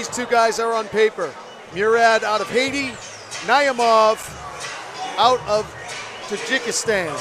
two guys are on paper. Murad out of Haiti, Naimov out of Tajikistan.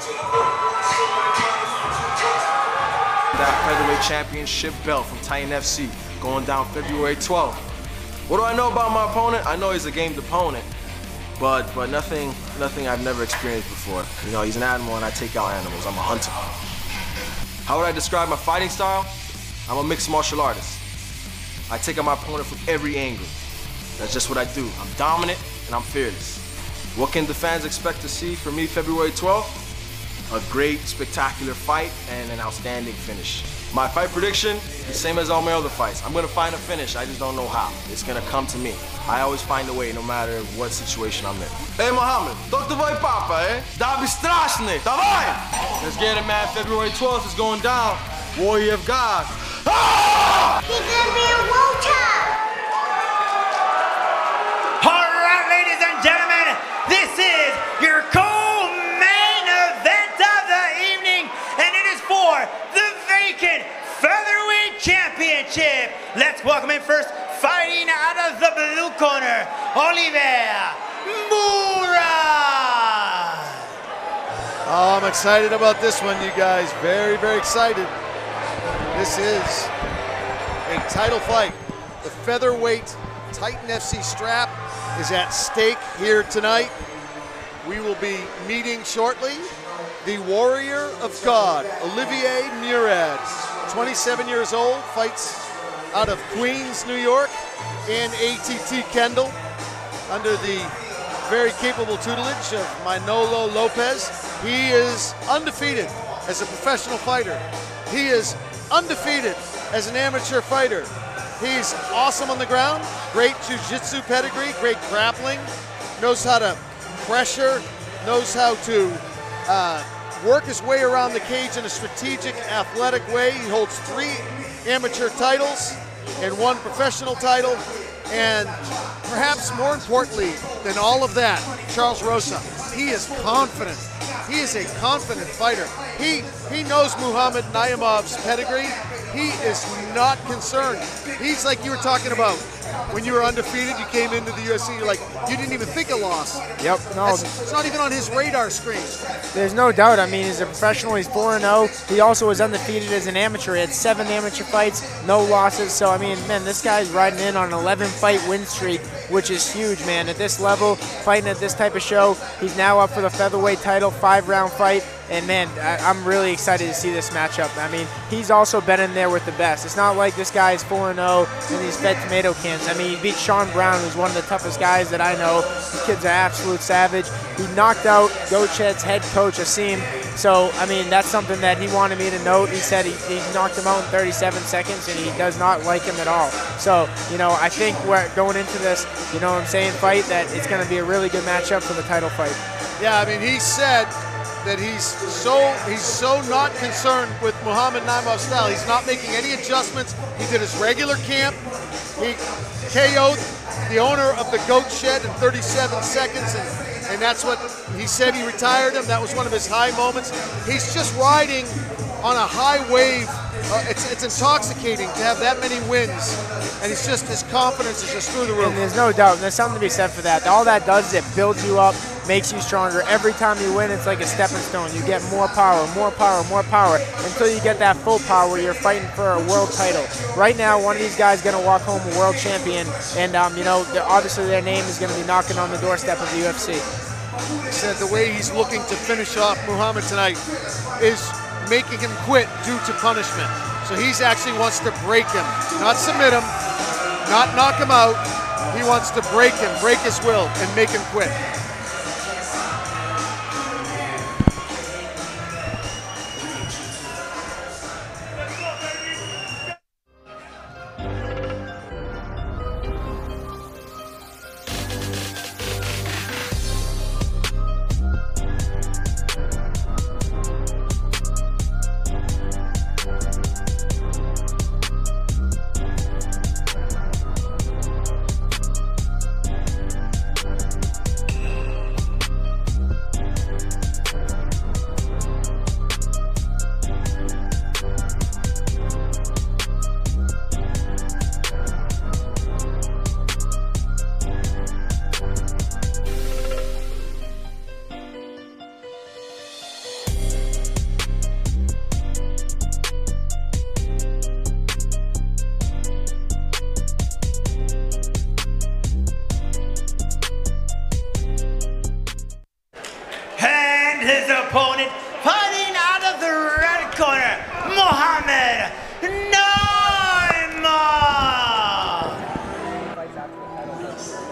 That featherweight championship belt from Titan FC going down February 12th. What do I know about my opponent? I know he's a gamed opponent, but nothing I've never experienced before. You know, he's an animal and I take out animals. I'm a hunter. How would I describe my fighting style? I'm a mixed martial artist. I take out my opponent from every angle. That's just what I do. I'm dominant and I'm fearless. What can the fans expect to see from me February 12th? A great, spectacular fight and an outstanding finish. My fight prediction, the same as all my other fights. I'm gonna find a finish, I just don't know how. It's gonna come to me. I always find a way, no matter what situation I'm in. Hey Muhammad, to tvoj papa, eh? Da bi straszny, dawaj! Let's get it, man. February 12th is going down. Warrior of God. Ah! He's gonna be a Walter! All right, ladies and gentlemen, this is your co-main event of the evening, and it is for the vacant featherweight championship. Let's welcome in first, fighting out of the blue corner, Olivier, Murad. Oh, I'm excited about this one, you guys. Very, very excited. This is a title fight. The featherweight Titan FC strap is at stake here tonight. We will be meeting shortly the Warrior of God, Olivier Murad, 27 years old, fights out of Queens, New York, in ATT Kendall, under the very capable tutelage of Manolo Lopez. He is undefeated as a professional fighter. He is undefeated as an amateur fighter. He's awesome on the ground, great jiu-jitsu pedigree, great grappling, knows how to pressure, knows how to work his way around the cage in a strategic, athletic way. He holds 3 amateur titles and 1 professional title. And perhaps more importantly than all of that, Charles Rosa, he is confident. He is a confident fighter. He knows Muhammad Naimov's pedigree. He is not concerned. He's like you were talking about. When you were undefeated, you came into the UFC, you're like, you didn't even think a loss. Yep, no. It's not even on his radar screen. There's no doubt. I mean, he's a professional, he's 4-0. He also was undefeated as an amateur. He had 7 amateur fights, no losses. So, I mean, man, this guy's riding in on an 11-fight win streak, which is huge, man. At this level, fighting at this type of show, he's now up for the featherweight title, 5-round fight. And man, I'm really excited to see this matchup. I mean, he's also been in there with the best. It's not like this guy's 4-0 and he's fed tomato cans. I mean, he beat Sean Brown, who's one of the toughest guys that I know. The kid's an absolute savage. He knocked out Goched's head coach, Asim. So, I mean, that's something that he wanted me to note. He said he knocked him out in 37 seconds, and he does not like him at all. So, you know, I think we're going into this, you know what I'm saying, fight, that it's going to be a really good matchup for the title fight. Yeah, I mean, he said that he's so not concerned with Muhammad Naimov's style. He's not making any adjustments. He did his regular camp. He KO'd the owner of the Goat Shed in 37 seconds, and that's what he said. He retired him. That was one of his high moments. He's just riding on a high wave. It's intoxicating to have that many wins, and his confidence is just through the roof. And there's no doubt, and there's something to be said for that. All that does is it builds you up, makes you stronger. Every time you win, it's like a stepping stone. You get more power, more power, more power, until you get that full power where you're fighting for a world title. Right now, one of these guys is going to walk home a world champion, and you know, obviously their name is going to be knocking on the doorstep of the UFC. He said the way he's looking to finish off Muhammad tonight is making him quit due to punishment. So he actually wants to break him, not submit him, not knock him out. He wants to break him, break his will, and make him quit.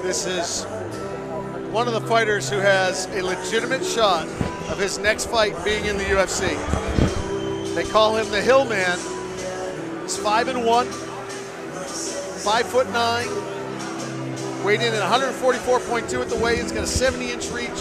This is one of the fighters who has a legitimate shot of his next fight being in the UFC. They call him the Hill Man. He's 5'1", 5'9", weighed in at 144.2 at the weigh. He's got a 70-inch reach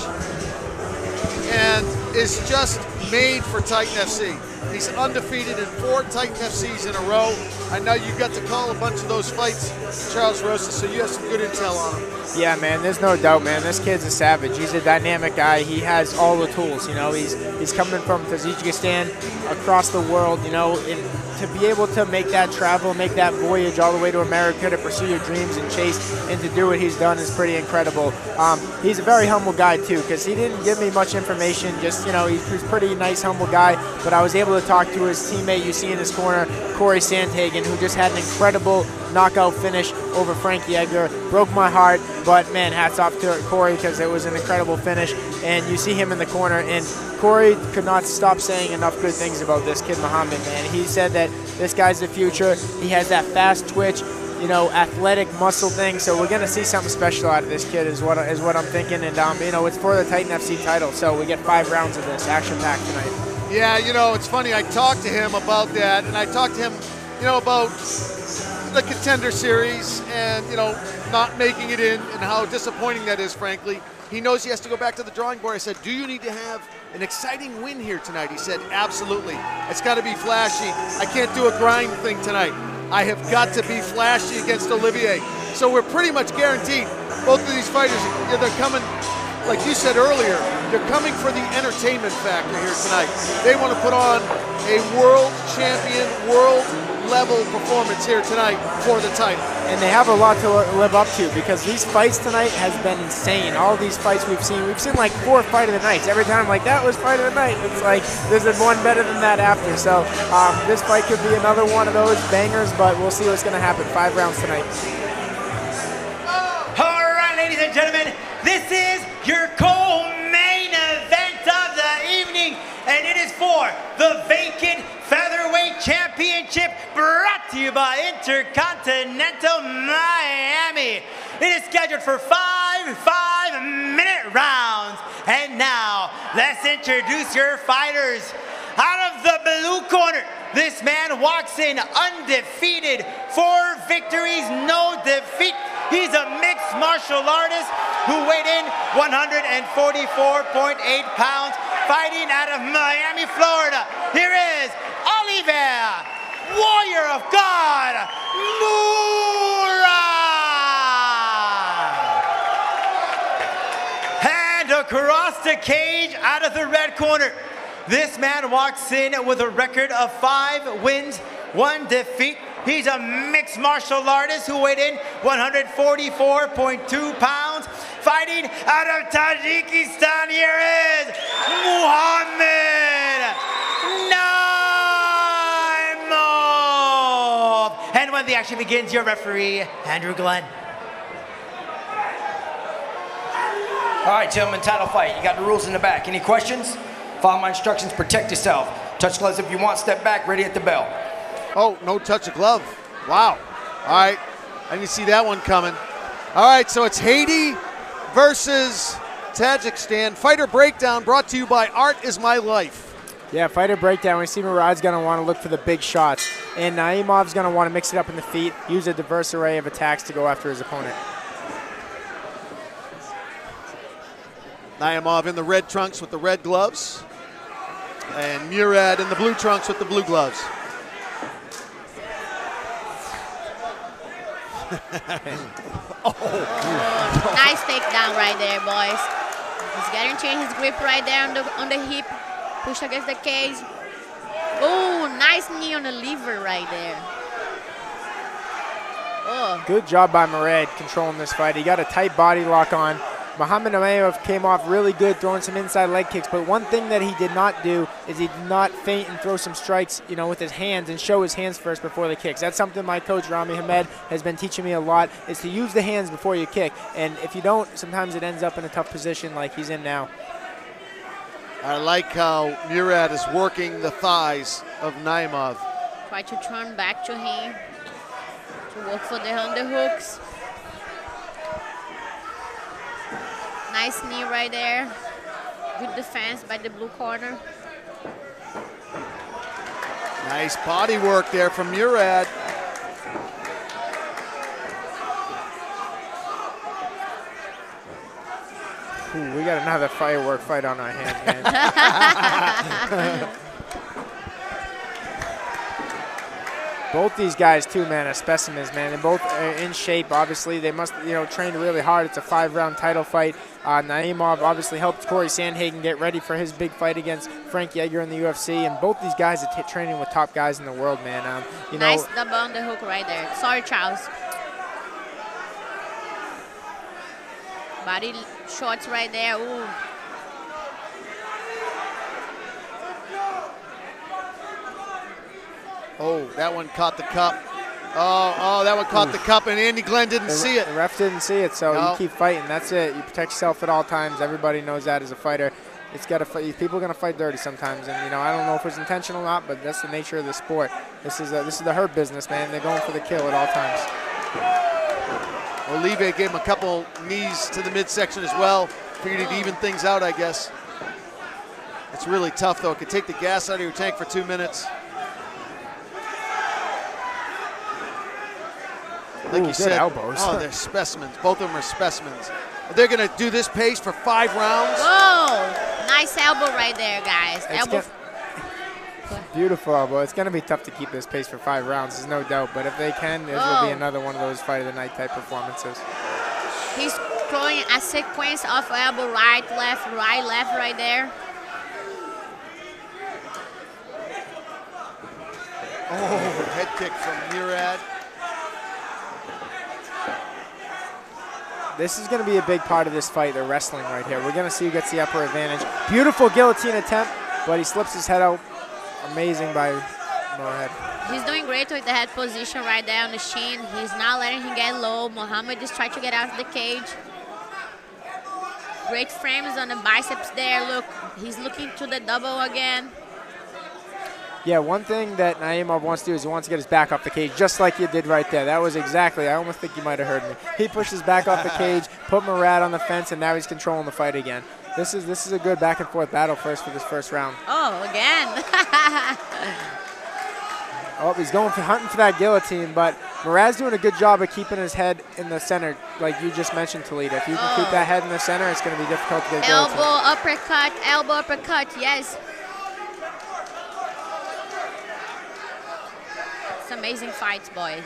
and is just made for Titan FC. He's undefeated in 4 Titan FCs in a row. I know you got to call a bunch of those fights, Charles Rosa, so you have some good intel on him. Yeah, man, there's no doubt, man. This kid's a savage. He's a dynamic guy. He has all the tools, you know. He's coming from Tajikistan across the world, you know, and to be able to make that travel, make that voyage all the way to America to pursue your dreams and chase and to do what he's done is pretty incredible. He's a very humble guy, too, because he didn't give me much information. Just, you know, he's a pretty nice, humble guy, but I was able to talk to his teammate you see in his corner, Corey Sandhagen, who just had an incredible knockout finish over Frankie Edgar. Broke my heart, but man, hats off to Corey because it was an incredible finish. And you see him in the corner, and Corey could not stop saying enough good things about this kid, Muhammad, man. He said that this guy's the future. He has that fast twitch, you know, athletic muscle thing. So we're gonna see something special out of this kid, is what I'm thinking. And you know, it's for the Titan FC title, so we get 5 rounds of this action-packed tonight. Yeah, you know, it's funny. I talked to him about that, and I talked to him, you know, about the Contender Series and, you know, not making it in and how disappointing that is, frankly. He knows he has to go back to the drawing board. I said, do you need to have an exciting win here tonight? He said, absolutely. It's got to be flashy. I can't do a grind thing tonight. I have got to be flashy against Olivier. So we're pretty much guaranteed both of these fighters, they're coming, like you said earlier, they're coming for the entertainment factor here tonight. They want to put on a world champion, world-level performance here tonight for the title. And they have a lot to live up to because these fights tonight has been insane. All these fights we've seen like 4 fight of the nights. Every time I'm like, that was fight of the night. It's like, there's one better than that after. So this fight could be another one of those bangers, but we'll see what's going to happen. 5 rounds tonight. All right, ladies and gentlemen, this is your co-main event of the evening, and it is for the vacant featherweight championship brought to you by Intercontinental Miami. It is scheduled for 5 5-minute rounds. And now, let's introduce your fighters. Out of the blue corner, this man walks in undefeated, 4 victories, no defeat. He's a mixed martial artist who weighed in 144.8 pounds, fighting out of Miami, Florida. Here is Olivier, Warrior of God, Murad. And across the cage, out of the red corner, this man walks in with a record of 5 wins, 1 defeat. He's a mixed martial artist who weighed in 144.2 pounds, fighting out of Tajikistan. Here is Muhammadjon. And when the action begins, your referee, Andrew Glenn. All right, gentlemen, title fight. You got the rules in the back. Any questions? Follow my instructions, protect yourself. Touch gloves if you want, step back, ready at the bell. Oh, no touch of glove. Wow. All right, I didn't see that one coming. All right, so it's Haiti versus Tajikistan. Fighter Breakdown brought to you by Art Is My Life. Yeah, fighter breakdown. We see Murad's going to want to look for the big shots. And Naimov's going to want to mix it up in the feet, use a diverse array of attacks to go after his opponent. Naimov in the red trunks with the red gloves. And Murad in the blue trunks with the blue gloves. Nice takedown right there, boys. He's guaranteeing his grip right there on the hip. Push against the cage. Oh, nice knee on the liver right there. Oh. Good job by Murad controlling this fight. He got a tight body lock on. Naimov came off really good throwing some inside leg kicks, but one thing that he did not do is he did not feint and throw some strikes, you know, with his hands and show his hands first before the kicks. That's something my coach Rami Hamed has been teaching me a lot, is to use the hands before you kick. And if you don't, sometimes it ends up in a tough position like he's in now. I like how Murad is working the thighs of Naimov. Try to turn back to him to work for the underhooks. Nice knee right there. Good defense by the blue corner. Nice body work there from Murad. Ooh, we got another firework fight on our hands, man. Both these guys, too, man, are specimens, man. They're both in shape, obviously. They must, train really hard. It's a 5-round title fight. Naimov obviously helped Corey Sandhagen get ready for his big fight against Frank Yeager in the UFC. And both these guys are training with top guys in the world, man. Nice double on the hook right there. Sorry, Charles. Body shots right there. Ooh. Oh, that one caught the cup. Oh, that one caught the cup, and Andy Glenn didn't see it. The ref didn't see it, so you keep fighting. That's it. You protect yourself at all times. Everybody knows that as a fighter. It's got to fight. People are gonna fight dirty sometimes, and I don't know if it's intentional or not, but that's the nature of the sport. This is the hurt business, man. They're going for the kill at all times. Olivier gave him a couple knees to the midsection as well. Figured he'd even things out, I guess. It's really tough, though. It could take the gas out of your tank for 2 minutes. Like you said, elbows. Oh, they're specimens. Both of them are specimens. They're going to do this pace for 5 rounds. Whoa! Nice elbow right there, guys. Beautiful elbow. It's going to be tough to keep this pace for 5 rounds, there's no doubt. But if they can, this will be another one of those fight of the night type performances. He's throwing a sequence of elbow, right, left, right there. Oh, head kick from Murad. This is going to be a big part of this fight, the wrestling right here. We're going to see who gets the upper advantage. Beautiful guillotine attempt, but he slips his head out. Amazing by Murad. He's doing great with the head position right there on the shin. He's not letting him get low. Muhammad just tried to get out of the cage. Great frames on the biceps there. Look, he's looking to the double again. Yeah, one thing that Naimov wants to do is he wants to get his back off the cage, just like you did right there. That was exactly, I almost think you might have heard me. He pushed his back off the cage, put Murad on the fence, and now he's controlling the fight again. This is a good back and forth battle for this first round. Oh, again. Oh, he's hunting for that guillotine, but Murad's doing a good job of keeping his head in the center, like you just mentioned, Toledo. If you can keep that head in the center, it's going to be difficult to get a guillotine. Elbow, uppercut, yes. It's amazing fights, boys.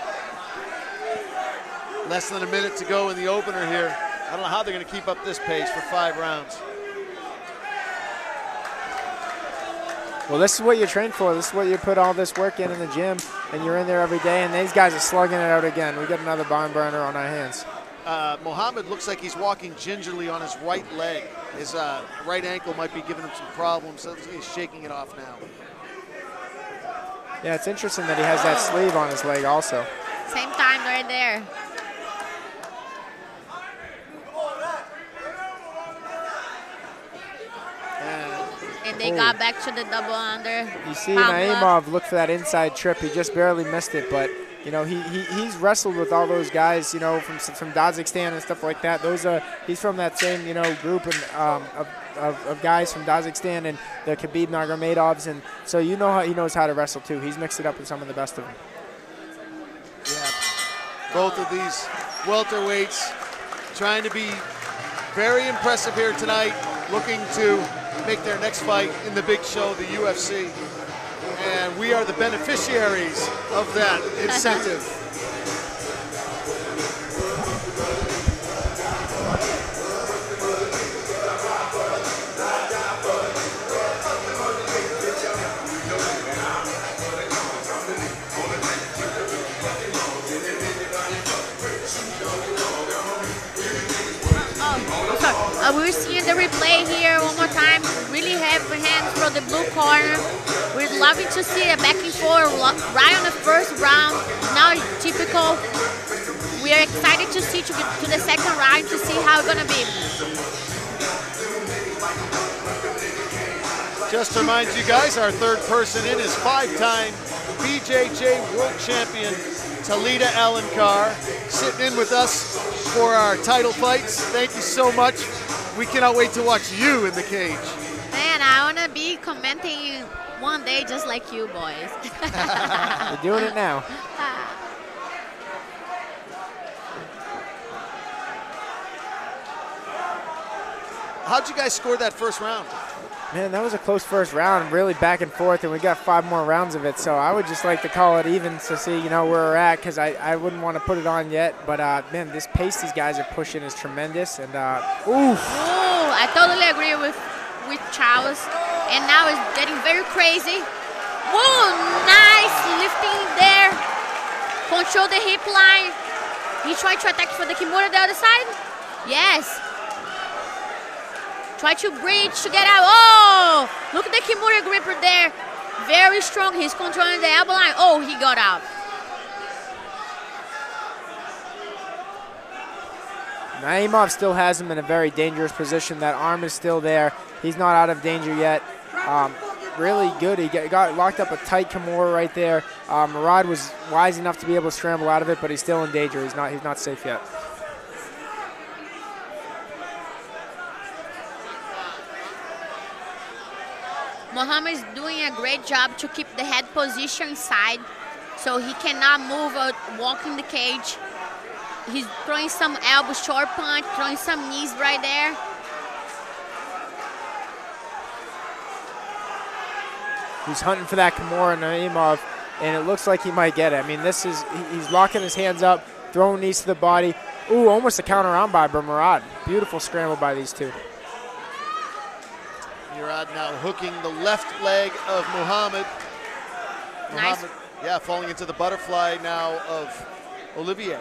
Less than a minute to go in the opener here. I don't know how they're going to keep up this pace for 5 rounds. Well, this is what you train for. This is what you put all this work in the gym, and you're in there every day, and these guys are slugging it out again. We got another barn burner on our hands. Muhammad looks like he's walking gingerly on his right leg. His right ankle might be giving him some problems, so he's shaking it off now. Yeah, it's interesting that he has that sleeve on his leg also. Same time right there. And they got back to the double under. You see Naimov look for that inside trip. He just barely missed it, but he's wrestled with all those guys, from Kazakhstan and stuff like that. He's from that same group of guys from Kazakhstan and the Khabib Nurmagomedovs, and so he knows how to wrestle too. He's mixed it up with some of the best of them. Yeah, both of these welterweights trying to be very impressive here tonight, looking to make their next fight in the big show, the UFC. And we are the beneficiaries of that incentive. We're seeing the replay here one more time. Really heavy hands from the blue corner. We're loving to see a back and forth right on the first round. Now typical. We are excited to see to the second round to see how it's gonna be. Just to remind you guys, our third person in is 5-time BJJ World Champion Talita Alencar, sitting in with us for our title fights. Thank you so much We cannot wait to watch you in the cage. Man, I want to be commenting one day just like you boys. You're doing it now. How'd you guys score that first round? Man, that was a close first round, really back and forth, and we got 5 more rounds of it. So I would just like to call it even to see, you know, where we're at, because I wouldn't want to put it on yet. But man, this pace these guys are pushing is tremendous. And oof. Ooh, I totally agree with Charles. And now it's getting very crazy. Whoa, nice lifting there. Control the hip line. He tried to attack for the Kimura the other side. Yes. Try to breach to get out. Oh, look at the Kimura gripper there. Very strong. He's controlling the elbow line. Oh, he got out. Naimov still has him in a very dangerous position. That arm is still there. He's not out of danger yet. Really good. He got locked up a tight Kimura right there. Murad was wise enough to be able to scramble out of it, but he's still in danger. He's not safe yet. Muhammad is doing a great job to keep the head position inside, so he cannot move or walk in the cage. He's throwing some elbow short punch, throwing some knees right there. He's hunting for that Kimura Naimov, and it looks like he might get it. I mean, he's locking his hands up, throwing knees to the body. Ooh, almost a counter arm by Murad. Beautiful scramble by these two. Murad now hooking the left leg of Muhammad. Nice. Muhammad, yeah, falling into the butterfly now of Olivier.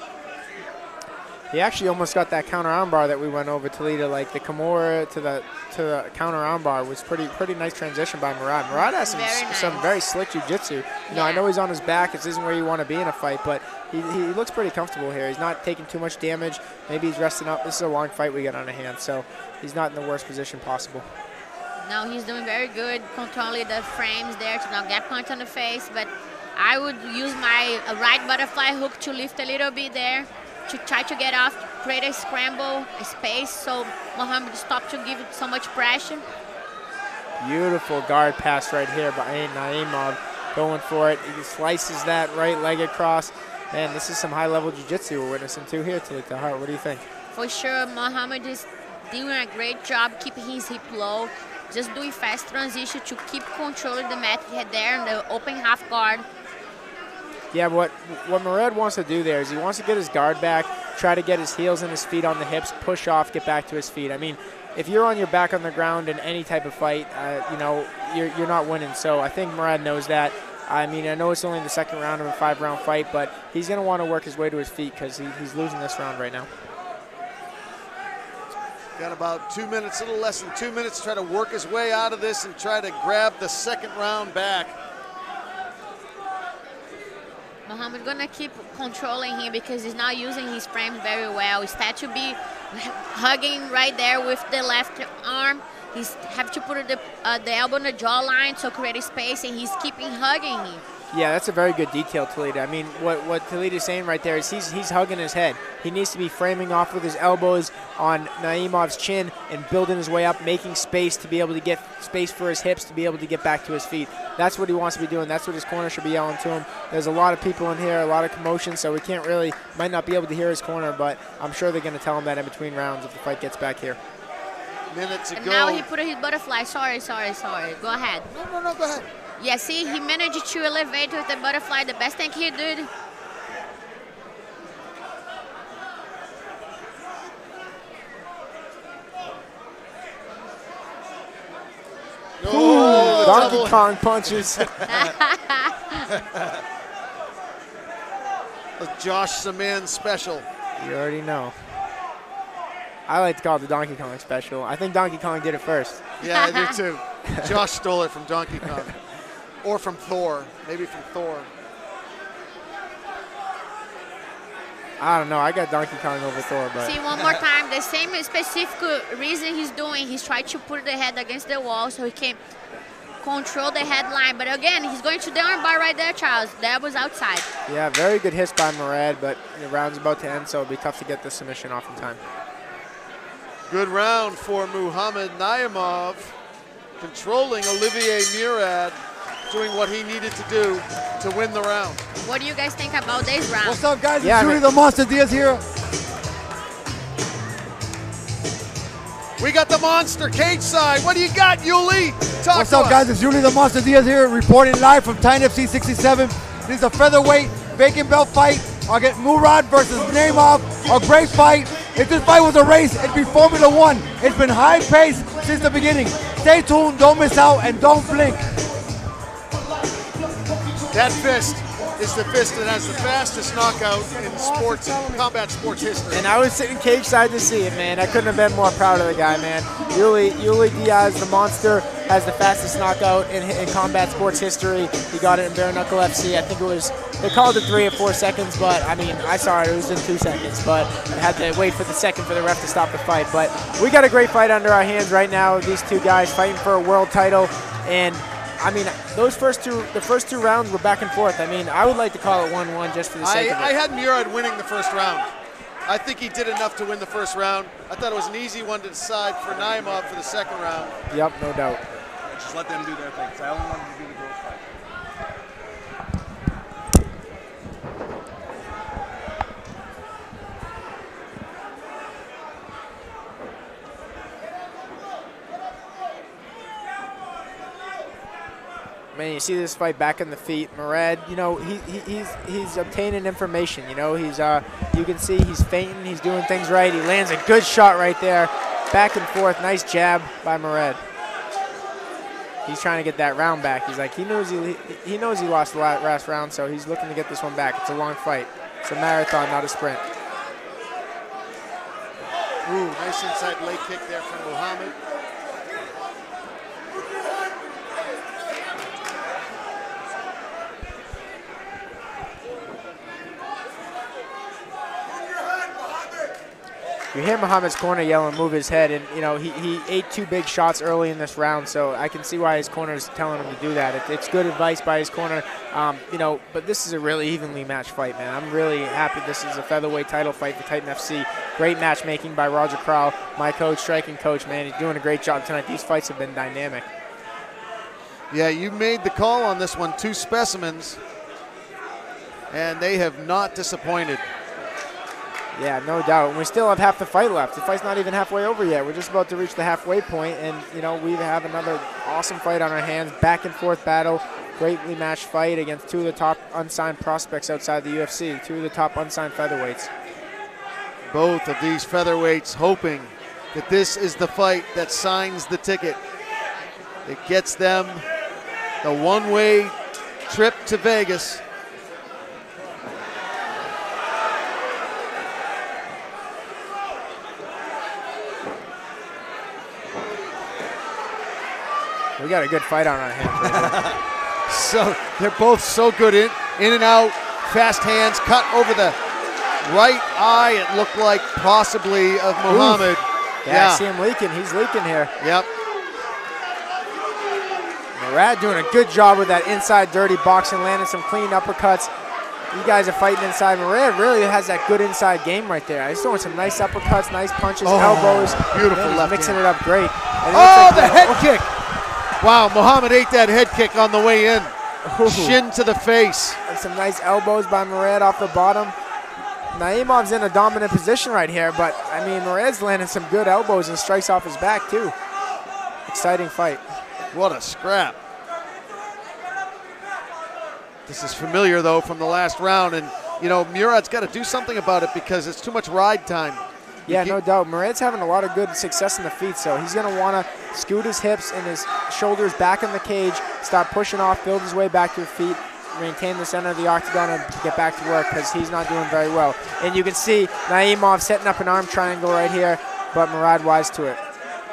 He actually almost got that counter armbar that we went over, Toledo. Like the Kimura to the counter armbar was pretty nice transition by Murad. Murad has some very slick jiu-jitsu. You know, I know he's on his back. This isn't where you want to be in a fight, but he looks pretty comfortable here. He's not taking too much damage. Maybe he's resting up. This is a long fight we got on our hands, so he's not in the worst position possible. No, he's doing very good, controlling the frames there to not get punched on the face, but I would use my right butterfly hook to lift a little bit there to try to get off, create a scramble, a space, so Muhammad stopped to give it so much pressure. Beautiful guard pass right here by Naimov, going for it. He slices that right leg across. Man, this is some high-level jiu-jitsu we're witnessing too here, Talita Hart. What do you think? For sure, Muhammad is doing a great job keeping his hip low, just doing fast transition to keep controlling the mat head there in the open half guard. Yeah, what Murad wants to do there is he wants to get his guard back, try to get his heels and his feet on the hips, push off, get back to his feet. I mean, if you're on your back on the ground in any type of fight, you know, you're not winning. So I think Murad knows that. I mean, I know it's only the second round of a 5-round fight, but he's going to want to work his way to his feet because he's losing this round right now. Got about 2 minutes, a little less than 2 minutes to try to work his way out of this and try to grab the second round back. Muhammad gonna keep controlling him because he's not using his frame very well. Instead to be hugging right there with the left arm, he's have to put the elbow in the jawline to create a space, and he's keeping hugging him. Yeah, that's a very good detail, Toledo. I mean, what Toledo's saying right there is he's hugging his head. He needs to be framing off with his elbows on Naimov's chin and building his way up, making space to be able to get space for his hips to be able to get back to his feet. That's what he wants to be doing. That's what his corner should be yelling to him. There's a lot of people in here, a lot of commotion, so we might not be able to hear his corner, but I'm sure they're going to tell him that in between rounds if the fight gets back here. Minutes ago. And now he put his butterfly. Sorry. Go ahead. No, go ahead. Yeah, see, he managed to elevate with the butterfly. The best thing he did. Oh, Donkey Kong punches. The Josh Saman special. You already know. I like to call it the Donkey Kong special. I think Donkey Kong did it first. Yeah, I do too. Josh stole it from Donkey Kong. Or from Thor. Maybe from Thor. I don't know. I got Donkey Kong over Thor, but... See, one more time, the same specific reason he's doing, he's trying to put the head against the wall so he can control the headline. But again, he's going to the armbar right there, Charles. That was outside. Yeah, very good hits by Murad, but the round's about to end, so it'll be tough to get the submission off in time. Good round for Muhammad Naimov, controlling Olivier Murad, doing what he needed to do to win the round. What do you guys think about this round? What's up, guys? Yeah, It's Julie the Monster Diaz here. We got the monster cage side. What do you got, Yuli? Talk What's to up, us. guys? It's Julie the Monster Diaz here, reporting live from Titan FC 67. This is a featherweight vacant belt fight. I'll get Murad versus Naimov. A great fight. If this fight was a race, it'd be Formula 1. It's been high paced since the beginning. Stay tuned, don't miss out, and don't blink. That fist is the fist that has the fastest knockout in sports, combat sports history. And I was sitting cage side to see it, man. I couldn't have been more proud of the guy, man. Yuli Diaz, the monster, has the fastest knockout in combat sports history. He got it in bare knuckle FC. I think it was, they called it 3 or 4 seconds, but I mean, I saw it was in 2 seconds, but I had to wait for the second for the ref to stop the fight. But we got a great fight under our hands right now. These two guys fighting for a world title, and I mean, the first two rounds were back and forth. I mean, I would like to call it 1-1 just for the sake of it. I had Murad winning the first round. I think he did enough to win the first round. I thought it was an easy one to decide for Naimov for the second round. Yep, no doubt. Just let them do their thing. I only wanted to do the girls fight. Man, you see this fight back on the feet. Murad, you know, he's obtaining information. You know, you can see he's feinting, he's doing things right. He lands a good shot right there, back and forth. Nice jab by Murad. He's trying to get that round back. He's like, he knows he lost the last round, so he's looking to get this one back. It's a long fight. It's a marathon, not a sprint. Ooh, nice inside leg kick there from Muhammad. You hear Muhammad's corner yelling, move his head, and you know he ate 2 big shots early in this round, so I can see why his corner is telling him to do that. It's good advice by his corner, you know. But this is a really evenly matched fight, man. I'm really happy this is a featherweight title fight for Titan FC. Great matchmaking by Roger Crowell, my coach, striking coach, man. He's doing a great job tonight. These fights have been dynamic. Yeah, you made the call on this one, 2 specimens, and they have not disappointed. Yeah, no doubt. And we still have half the fight left. The fight's not even halfway over yet. We're just about to reach the halfway point, and you know we have another awesome fight on our hands. Back and forth battle, greatly matched fight against 2 of the top unsigned prospects outside the UFC. 2 of the top unsigned featherweights. Both of these featherweights hoping that this is the fight that signs the ticket. It gets them the one-way trip to Vegas. We got a good fight on our hands right now. So they're both so good in and out, fast hands, cut over the right eye, it looked like possibly of Muhammad. Yeah, I see him leaking. He's leaking here. Yep. Murad doing a good job with that inside dirty boxing, landing some clean uppercuts. You guys are fighting inside. Murad really has that good inside game right there. He's throwing some nice uppercuts, nice punches, elbows. Beautiful Man, left he's mixing hand. it up great. And it Oh, looks the like head kick. Wow, Muhammad ate that head kick on the way in. Ooh. Shin to the face. And some nice elbows by Murad off the bottom. Naimov's in a dominant position right here, but I mean, Murad's landing some good elbows and strikes off his back too. Exciting fight. What a scrap. This is familiar though from the last round, and you know, Murad's got to do something about it because it's too much ride time. Yeah, no doubt. Murad's having a lot of good success in the feet, so he's going to want to scoot his hips and his shoulders back in the cage, start pushing off, build his way back to his feet, maintain the center of the octagon, and get back to work because he's not doing very well. And you can see Naimov setting up an arm triangle right here, but Murad wise to it.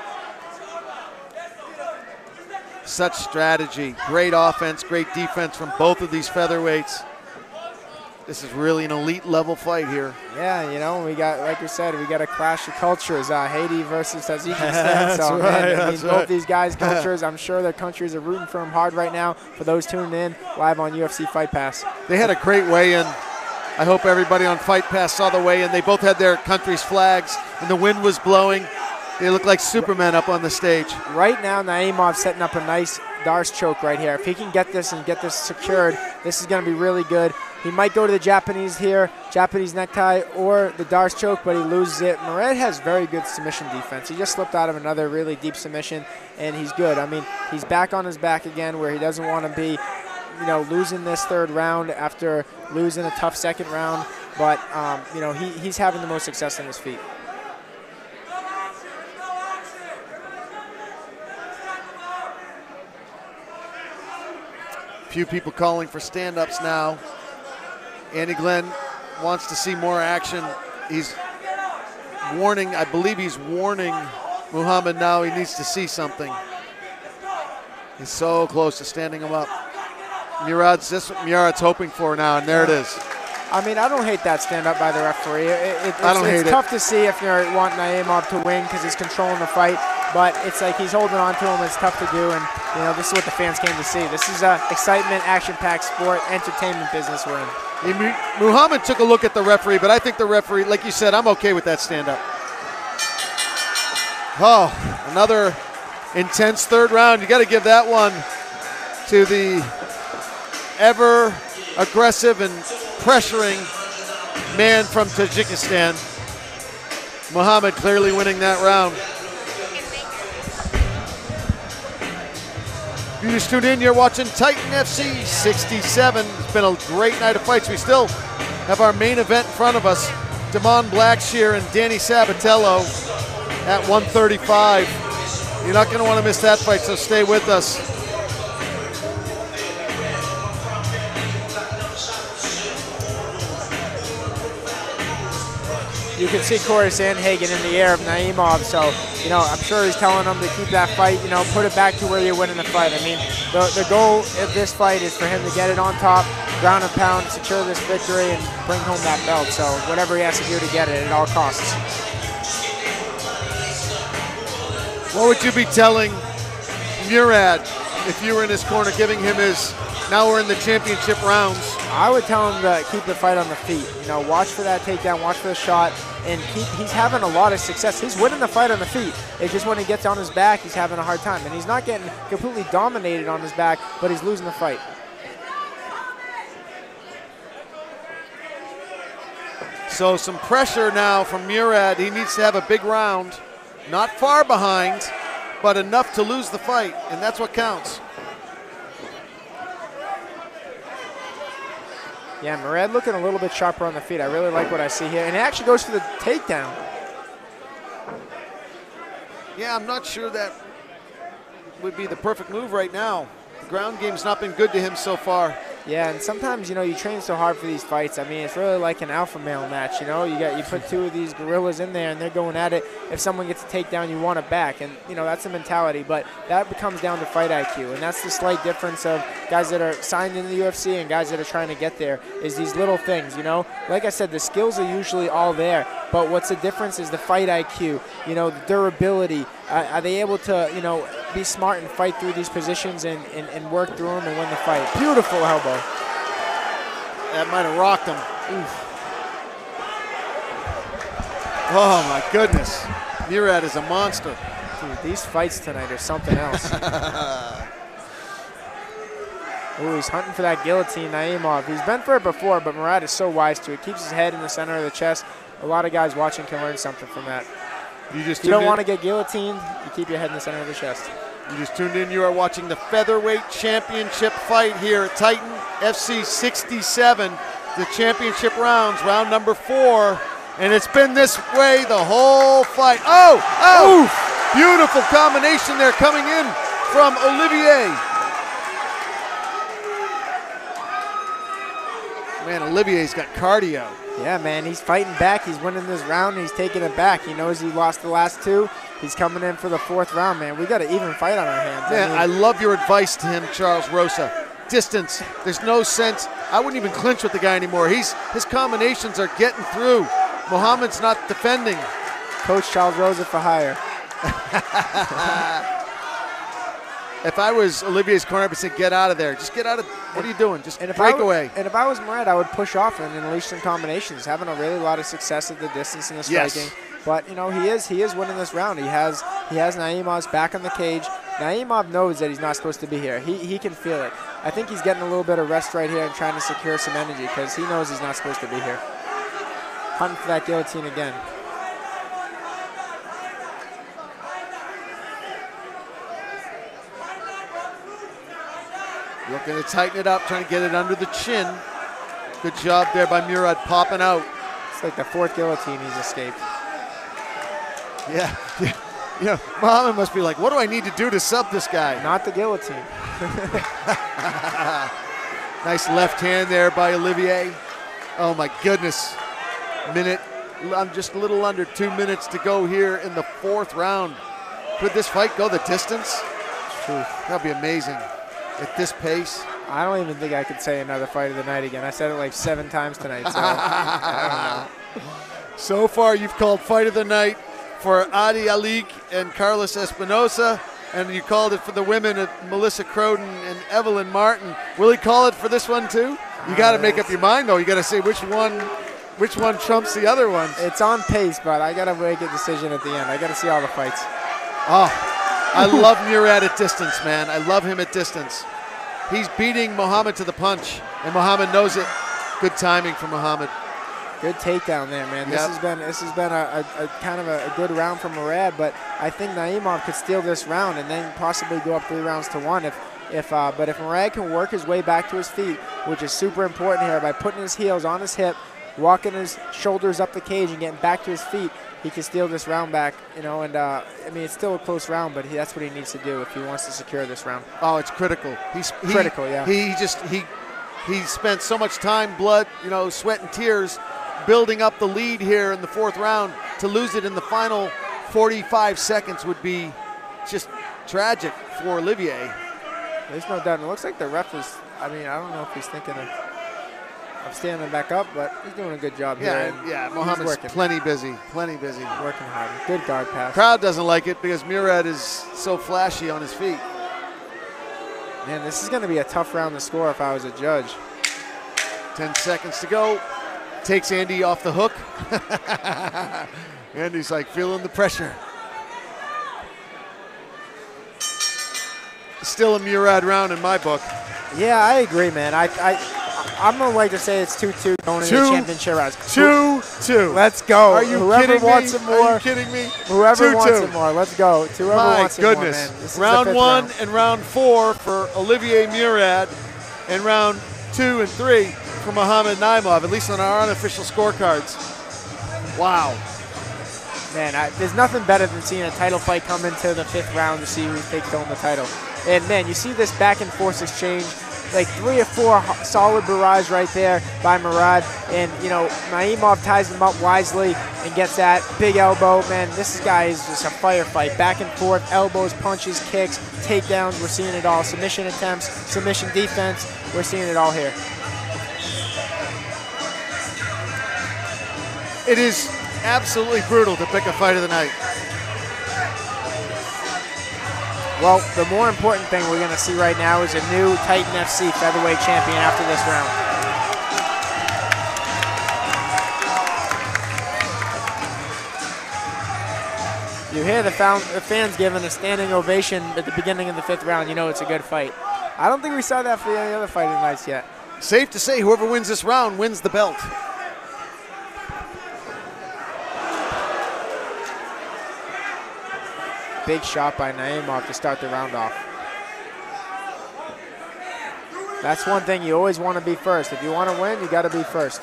Such strategy, great offense, great defense from both of these featherweights. This is really an elite level fight here. Yeah, you know, we got, like you said, we got a clash of cultures. Haiti versus Tajikistan. So, man, I mean, both these guys' cultures, I'm sure their countries are rooting for them hard right now. For those tuning in live on UFC Fight Pass. They had a great weigh-in. I hope everybody on Fight Pass saw the weigh-in. They both had their country's flags, and the wind was blowing. They look like Superman up on the stage. Right now, Naimov setting up a nice Darce choke right here. If he can get this and get this secured, this is going to be really good. He might go to the Japanese here, Japanese necktie, or the Darce choke, but he loses it. Murad has very good submission defense. He just slipped out of another really deep submission, and he's good. I mean, he's back on his back again where he doesn't want to be, you know, losing this third round after losing a tough second round. But, you know, he's having the most success on his feet. Few people calling for stand-ups now. Andy Glenn wants to see more action. He's warning, I believe he's warning Muhammad now he needs to see something. He's so close to standing him up. Murad's just what Murad's hoping for now, and there it is. I mean, I don't hate that stand-up by the referee. It's tough to see if you want Naimov to win because he's controlling the fight, but it's like he's holding on to him. It's tough to do, and you know this is what the fans came to see. This is a excitement, action-packed sport, entertainment business we're in. Muhammad took a look at the referee, but I think the referee, like you said, I'm okay with that stand-up. Oh, another intense third round. You got to give that one to the ever aggressive and pressuring man from Tajikistan. Muhammad clearly winning that round. You just tuned in, you're watching Titan FC 67. It's been a great night of fights. We still have our main event in front of us. Damon Blackshear and Danny Sabatello at 135. You're not going to want to miss that fight, so stay with us. You can see Corey Sandhagen in the air of Naimov, so, you know, I'm sure he's telling him to keep that fight, you know, put it back to where you're winning the fight. I mean, the goal of this fight is for him to get it on top, ground and pound, secure this victory, and bring home that belt. So whatever he has to do to get it at all costs. What would you be telling Murad if you were in his corner, giving him his, now we're in the championship rounds? I would tell him to keep the fight on the feet. You know, watch for that takedown, watch for the shot, and he's having a lot of success. He's winning the fight on the feet. It's just when he gets on his back, he's having a hard time. And he's not getting completely dominated on his back, but he's losing the fight. So some pressure now from Murad. He needs to have a big round. Not far behind, but enough to lose the fight, and that's what counts. Yeah, Murad looking a little bit sharper on the feet. I really like what I see here. And it actually goes for the takedown. Yeah, I'm not sure that would be the perfect move right now. The ground game's not been good to him so far. Yeah, and sometimes, you know, you train so hard for these fights. I mean, it's really like an alpha male match, you know. You put two of these gorillas in there, and they're going at it. If someone gets a takedown, you want it back. And, you know, that's the mentality. But that comes down to fight IQ. And that's the slight difference of guys that are signed in the UFC and guys that are trying to get there is these little things, you know. Like I said, the skills are usually all there. But what's the difference is the fight IQ, you know, the durability. Are they able to, you know, be smart and fight through these positions and work through them and win the fight? Beautiful elbow. That might have rocked him. Oof. Oh, my goodness. Murad is a monster. Dude, these fights tonight are something else. Ooh, he's hunting for that guillotine, Naimov. He's been for it before, but Murad is so wise to it. Keeps his head in the center of the chest. A lot of guys watching can learn something from that. If you don't want to get guillotined, you keep your head in the center of the chest. You just tuned in. You are watching the featherweight championship fight here at Titan FC 67. The championship rounds, round number 4. And it's been this way the whole fight. Oh! Oof. Beautiful combination there coming in from Olivier. Man, Olivier's got cardio. Yeah, man, he's fighting back. He's winning this round, and he's taking it back. He knows he lost the last 2. He's coming in for the 4th round, man. We got an even fight on our hands. Man, I love your advice to him, Charles Rosa. Distance. There's no sense. I wouldn't even clinch with the guy anymore. His combinations are getting through. Muhammad's not defending. Coach Charles Rosa for hire. If I was Olivier's corner, I would say, get out of there. Just get out of. What are you doing? Just break away. And if I was Murad, I would push off and unleash some combinations, having a really lot of success at the distance in the striking. Yes. But you know, he is winning this round. He has Naimov's back on the cage. Naimov knows that he's not supposed to be here. He can feel it. I think he's getting a little bit of rest right here and trying to secure some energy because he knows he's not supposed to be here. Hunting for that guillotine again. Looking to tighten it up, trying to get it under the chin. Good job there by Murad popping out. It's like the 4th guillotine he's escaped. Yeah. You know, Muhammad must be like, what do I need to do to sub this guy? Not the guillotine. Nice left hand there by Olivier. Oh my goodness. I'm just a little under 2 minutes to go here in the 4th round. Could this fight go the distance? That'd be amazing. At this pace. I don't even think I could say another fight of the night again. I said it like 7 times tonight, so I don't know. So far, you've called fight of the night for Adi Alik and Carlos Espinosa, and you called it for the women of Melissa Croden and Evelyn Martin. Will he call it for this one too? You got to make up your mind, though. You got to say which one trumps the other ones. It's on pace, but I got to make a decision at the end. I got to see all the fights. Oh. I love Murad at distance, man. I love him at distance. He's beating Muhammad to the punch, and Muhammad knows it. Good timing from Muhammad. Good takedown there, man. Yep. This has been a kind of a good round from Murad, but I think Naimov could steal this round and then possibly go up 3 rounds to 1 but if Murad can work his way back to his feet, which is super important here, by putting his heels on his hip, walking his shoulders up the cage and getting back to his feet, he can steal this round back, you know, and I mean, it's still a close round, but that's what he needs to do if he wants to secure this round. Oh, it's critical. Critical, yeah. He spent so much time, blood, you know, sweat and tears building up the lead here in the 4th round. To lose it in the final 45 seconds would be just tragic for Olivier. There's no doubt. It looks like the ref is, I mean, I don't know if he's thinking of standing back up, but he's doing a good job here. Yeah, Muhammad's plenty busy. Working hard. Good guard pass. Crowd doesn't like it because Murad is so flashy on his feet. Man, this is going to be a tough round to score if I was a judge. 10 seconds to go. Takes Andy off the hook. Andy's like feeling the pressure. Still a Murad round in my book. Yeah, I agree, man. I'm going to like to say it's 2-2 going into the championship rounds. 2-2. Let's go. Are you Whoever kidding wants me? some more. Are you kidding me? Whoever 2-2. wants some more. Let's go. Whoever wants some more, man. This is round 1 and round 4 for Olivier Murad, and round 2 and 3 for Muhammad Naimov, at least on our unofficial scorecards. Wow. Man, there's nothing better than seeing a title fight come into the 5th round to see who takes home the title. And, man, you see this back and forth exchange, like 3 or 4 solid barrages right there by Murad. And, you know, Naimov ties him up wisely and gets that big elbow. Man, this guy is just a firefight. Back and forth, elbows, punches, kicks, takedowns. We're seeing it all. Submission attempts, submission defense. We're seeing it all here. It is absolutely brutal to pick a fight of the night. Well, the more important thing we're going to see right now is a new Titan FC featherweight champion after this round. You hear the fans giving a standing ovation at the beginning of the 5th round, you know it's a good fight. I don't think we saw that for any other fighting nights yet. Safe to say whoever wins this round wins the belt. Big shot by Naimov to start the round off. That's one thing, you always want to be first. If you want to win, you got to be first.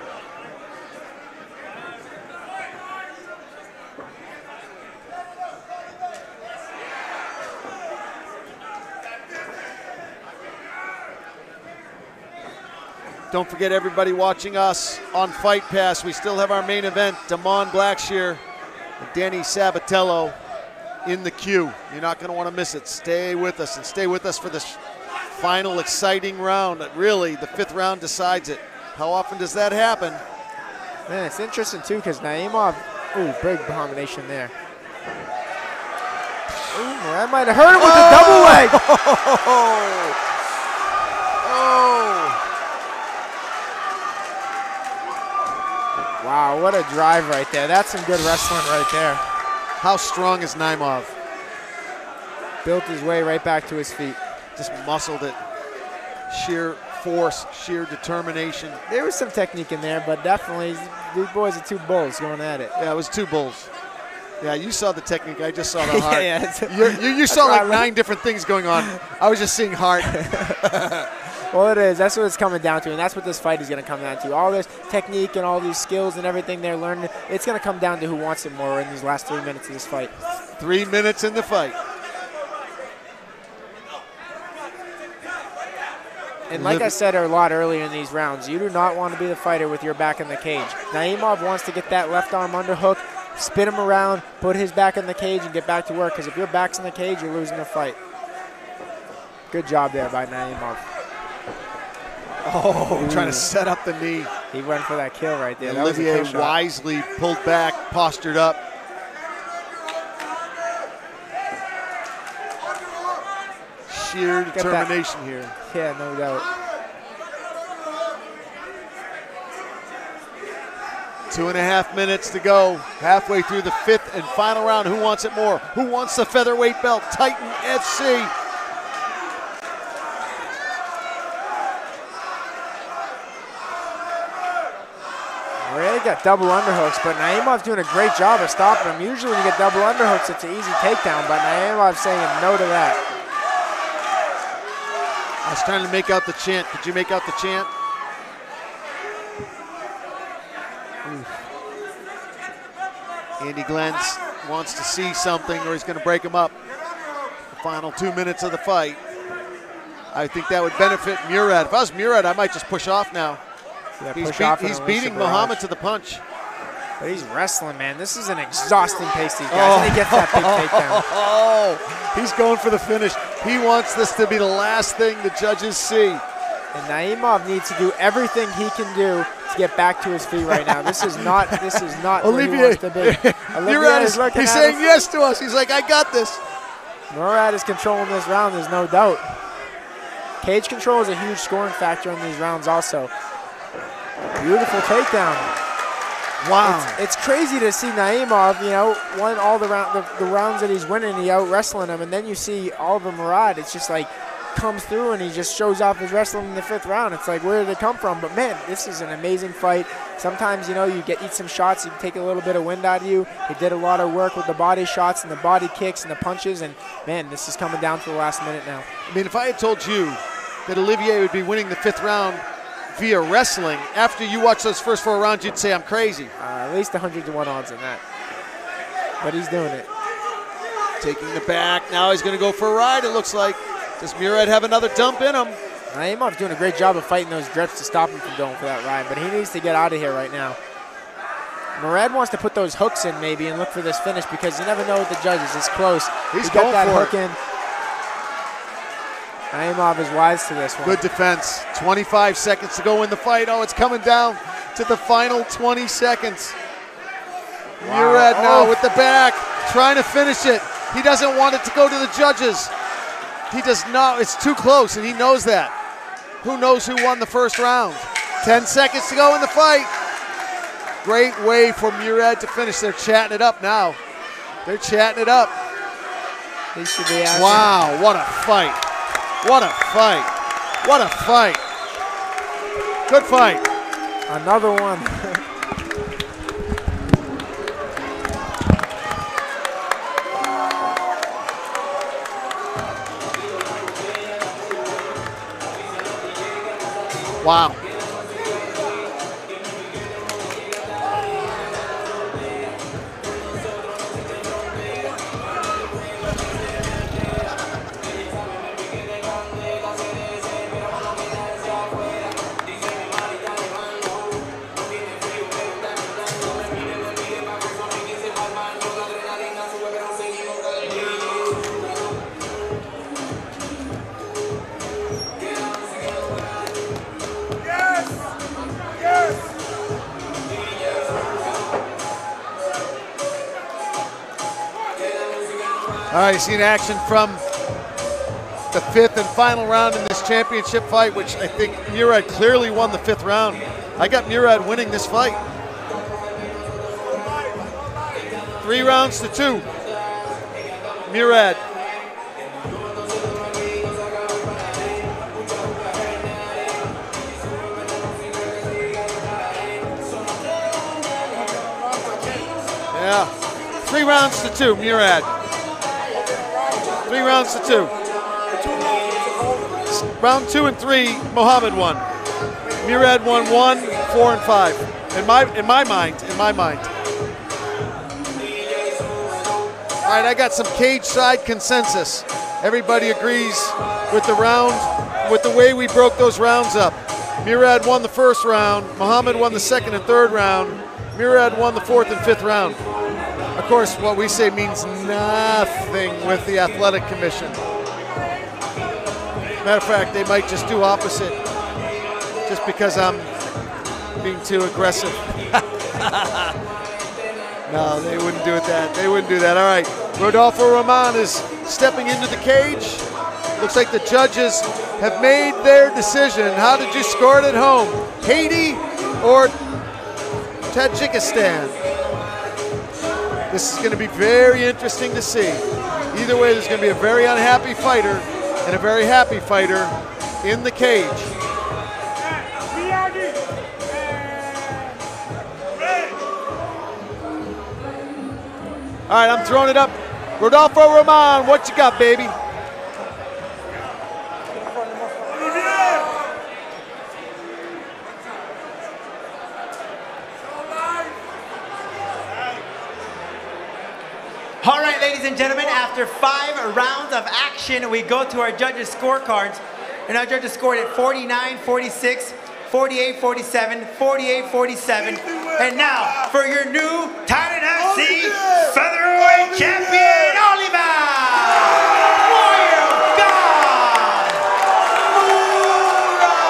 Don't forget, everybody watching us on Fight Pass, we still have our main event, Damon Blackshear and Danny Sabatello in the queue. You're not going to want to miss it. Stay with us, and stay with us for this final exciting round. Really, the 5th round decides it. How often does that happen? Man, it's interesting too because Naimov, ooh, big combination there. Ooh, Murad might have hurt him with the double leg. Wow, what a drive right there. That's some good wrestling right there. How strong is Naimov? Built his way right back to his feet. Just muscled it. Sheer force, sheer determination. There was some technique in there, but definitely these boys are two bulls going at it. Yeah, it was two bulls. Yeah, you saw the technique. I just saw the heart. Yeah, you saw like 9 different things going on. I was just seeing heart. Well, it is. That's what it's coming down to, and that's what this fight is going to come down to. All this technique and all these skills and everything they're learning, it's going to come down to who wants it more in these last 3 minutes of this fight. 3 minutes in the fight. And like I said a lot earlier in these rounds, you do not want to be the fighter with your back in the cage. Naimov wants to get that left arm underhook, spin him around, put his back in the cage, and get back to work, because if your back's in the cage, you're losing the fight. Good job there by Naimov. Oh, trying to set up the knee. He went for that kill right there. Olivier wisely pulled back, postured up. Sheer determination here. Yeah, no doubt. 2.5 minutes to go. Halfway through the 5th and final round. Who wants it more? Who wants the featherweight belt? Titan FC. Murad got double underhooks, but Naimov's doing a great job of stopping him. Usually when you get double underhooks, it's an easy takedown, but Naimov's saying no to that. I was trying to make out the chant. Could you make out the chant? Andy Glenn's wants to see something or he's going to break him up. The final 2 minutes of the fight. I think that would benefit Murad. If I was Murad, I might just push off now. Yeah, he's beating Muhammad to the punch. But he's wrestling, man. This is an exhausting pace, these guys. And he gets that big takedown. Oh, he's going for the finish. He wants this to be the last thing the judges see. And Naimov needs to do everything he can do to get back to his feet right now. This is not Olivier, where he wants to be. Murad he's saying yes to us. He's like, I got this. Murad is controlling this round, there's no doubt. Cage control is a huge scoring factor in these rounds also. Beautiful takedown. Wow. It's crazy to see Naimov, you know, won all the rounds that he's winning, he out wrestling them, and then you see Olivier Murad, it's just like comes through and he just shows off his wrestling in the 5th round. It's like, where did it come from? But man, this is an amazing fight. Sometimes, you know, you eat some shots, you take a little bit of wind out of you. He did a lot of work with the body shots and the body kicks and the punches, and man, this is coming down to the last minute now. I mean, if I had told you that Olivier would be winning the 5th round via wrestling, after you watch those first 4 rounds, you'd say I'm crazy. At least 100-to-1 odds on that. But he's doing it. Taking the back. Now he's going to go for a ride, it looks like. Does Murad have another dump in him? Naimov's doing a great job of fighting those grips to stop him from going for that ride, but he needs to get out of here right now. Murad wants to put those hooks in maybe and look for this finish, because you never know with the judges. It's close. He's got going that for hook in. Naimov is wise to this one. Good defense. 25 seconds to go in the fight. Oh, it's coming down to the final 20 seconds. Wow. Murad now with the back, trying to finish it. He doesn't want it to go to the judges. He does not. It's too close, and he knows that. Who knows who won the first round? 10 seconds to go in the fight. Great way for Murad to finish. They're chatting it up now. They're chatting it up. He should be out. Wow, what a fight. What a fight. What a fight. Good fight. Another one. Wow. All right, you've seen action from the 5th and final round in this championship fight, which I think Murad clearly won the 5th round. I got Murad winning this fight. 3 rounds to 2. Murad. Yeah, 3 rounds to 2, Murad. 3 rounds to 2. Round 2 and 3, Muhammad won. Murad won 1, 4, and 5. In my mind. All right, I got some cage side consensus. Everybody agrees with the round, with the way we broke those rounds up. Murad won the 1st round. Muhammad won the 2nd and 3rd round. Murad won the 4th and 5th round. Of course, what we say means nothing with the athletic commission. Matter of fact, they might just do opposite, just because I'm being too aggressive. No, they wouldn't do that. They wouldn't do that. All right, Rodolfo Roman is stepping into the cage. Looks like the judges have made their decision. How did you score it at home? Haiti or Tajikistan? This is going to be very interesting to see. Either way, there's going to be a very unhappy fighter and a very happy fighter in the cage. All right, I'm throwing it up. Rodolfo Roman, what you got, baby? All right, ladies and gentlemen, after 5 rounds of action, we go to our judges' scorecards. And our judges scored at 49-46, 48-47, 48-47. And now, for your new Titan FC featherweight champion, Olivier! Warrior of God! Murad!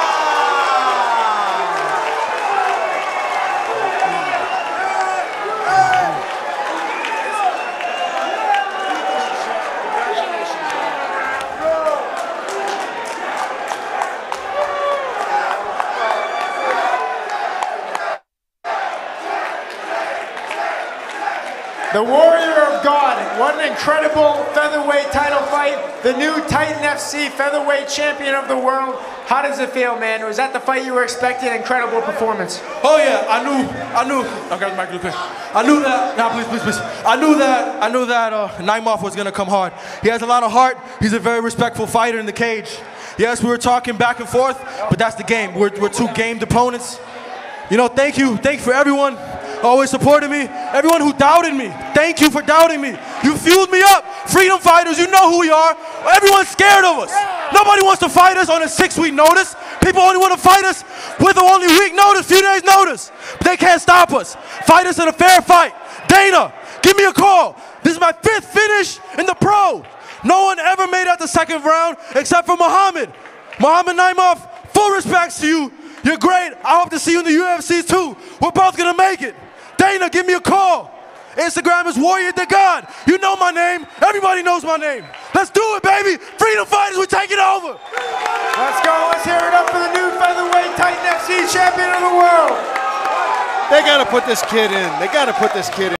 The Warrior of God, what an incredible featherweight title fight. The new Titan FC featherweight champion of the world. How does it feel, man? Was that the fight you were expecting? Incredible performance. Oh yeah, I knew. I got the mic real quick. I knew that. Nah, please. I knew that Naimov was gonna come hard. He has a lot of heart. He's a very respectful fighter in the cage. Yes, we were talking back and forth, but that's the game. We're 2 gamed opponents. You know, thank you for everyone always supporting me. Everyone who doubted me, thank you for doubting me. You fueled me up. Freedom fighters, you know who we are. Everyone's scared of us. Nobody wants to fight us on a 6-week notice. People only want to fight us with only week notice, few days notice. But they can't stop us. Fight us in a fair fight. Dana, give me a call. This is my 5th finish in the pro. No one ever made out the 2nd round except for Muhammad. Muhammad Naimov, full respects to you. You're great. I hope to see you in the UFC too. We're both gonna make it. Dana, give me a call. Instagram is Warrior to God. You know my name. Everybody knows my name. Let's do it, baby. Freedom fighters, we're taking over. Let's go. Let's hear it up for the new featherweight Titan FC champion of the world. They got to put this kid in. They got to put this kid in.